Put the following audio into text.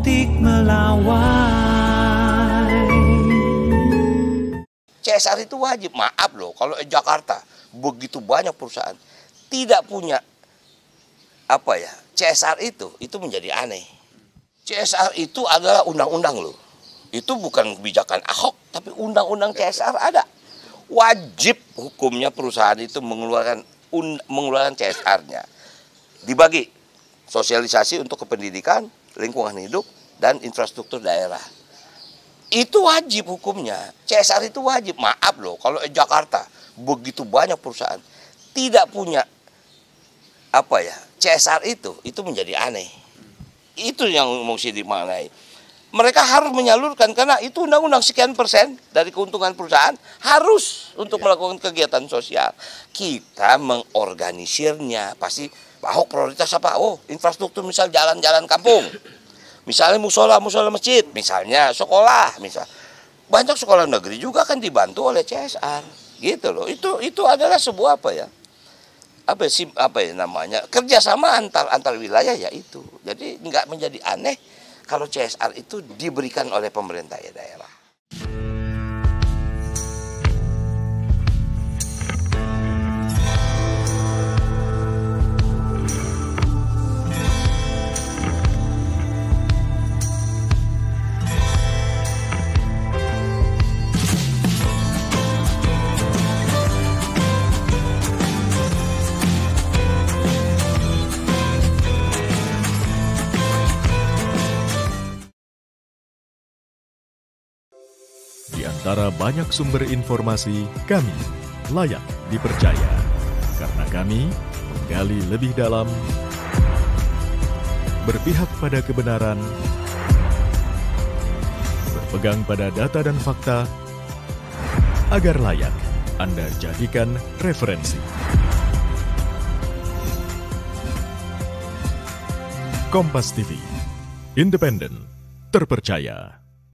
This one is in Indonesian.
optik melawai. CSR itu wajib, maaf loh, kalau Jakarta begitu banyak perusahaan tidak punya CSR itu menjadi aneh. CSR itu adalah undang-undang loh. Itu bukan kebijakan Ahok, tapi undang-undang CSR ada. Wajib hukumnya perusahaan itu mengeluarkan CSR-nya. Dibagi sosialisasi untuk kependidikan, lingkungan hidup, dan infrastruktur daerah. Itu wajib hukumnya. CSR itu wajib. Maaf loh, kalau Jakarta begitu banyak perusahaan tidak punya CSR itu menjadi aneh. Itu yang mesti dimaknai. Mereka harus menyalurkan karena itu undang-undang sekian persen dari keuntungan perusahaan harus untuk melakukan kegiatan sosial. Kita mengorganisirnya. Pasti Ahok prioritas apa? Oh, infrastruktur, misal jalan-jalan kampung. Misalnya musola masjid, misalnya sekolah, banyak sekolah negeri juga kan dibantu oleh CSR, gitu loh. Itu adalah sebuah kerjasama antar wilayah ya itu. Jadi nggak menjadi aneh kalau CSR itu diberikan oleh pemerintah daerah. Di antara banyak sumber informasi, kami layak dipercaya. Karena kami menggali lebih dalam, berpihak pada kebenaran, berpegang pada data dan fakta, agar layak Anda jadikan referensi. Kompas TV, independen, terpercaya.